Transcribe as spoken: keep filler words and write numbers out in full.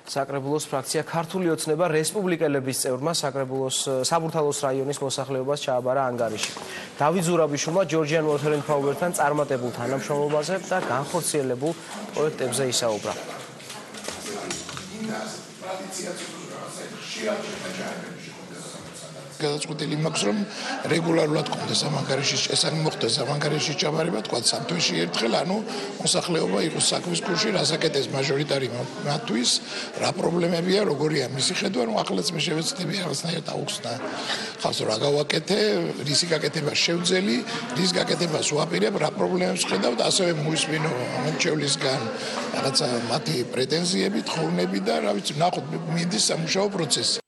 საკრებულოს ფრაქცია ქართული ოცნება რესპუბლიკელების წევრმა საკრებულოს საბურთალოს რაიონის მოსახლეობას ჩააბარა ანგარიში. დავით ზურაბიშვილმა ჯორჯიან ვოთერ ენდ პაუერთან წარმატებულ თანამშრომლობაზე და განხორციელებულ პროექტებზე ისაუბრა. გადაწყვეტილი მაქვს, რომ რეგულარულად კონდეს ამ ანგარიშის შესაძლებელი მოხდეს ამ ანგარიშის ჩაბარება, თქვა სამ თვეში ერთხელ, ანუ მოსახლეობა იყოს საქმის კურსში, რასაკეთეს მაჟორიტარი მათთვის, რა პრობლემებია, როგორია მისი ხედვა, რომ ახალაც მე შევეცდები რაღაცნაირად აუხსნა. ხალხს რა გავაკეთე, რისი გაკეთება შევძელი, რის გაკეთებას ვაპირებ, რა პრობლემებს ხედავთ, ასევე მოისმინო მომრჩევლისგან რაღაცა მათი პრეტენზიები, თხოვნები და რა ვიცი, ნახოთ, მიდის სამუშაო პროცესი.